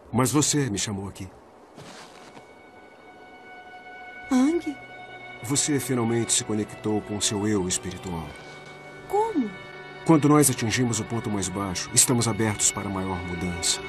Mas você me chamou aqui. Aang? Você finalmente se conectou com seu eu espiritual. Como? Quando nós atingimos o ponto mais baixo, estamos abertos para maior mudança.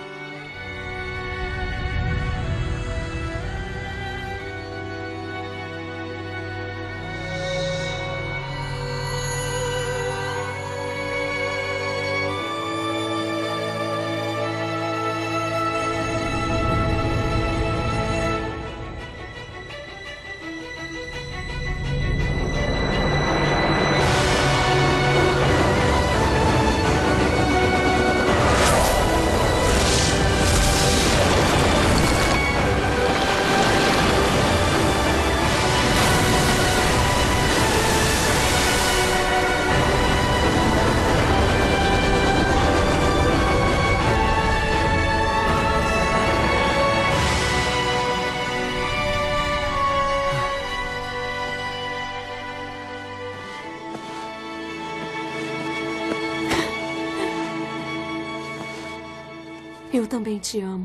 Eu também te amo.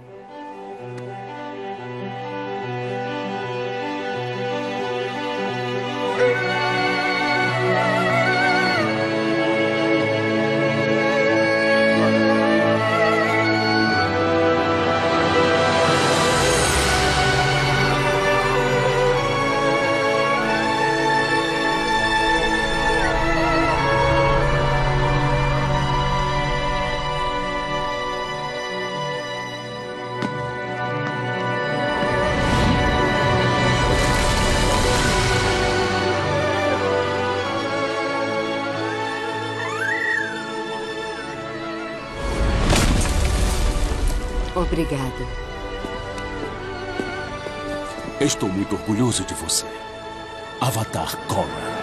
Obrigada. Estou muito orgulhoso de você, Avatar Korra.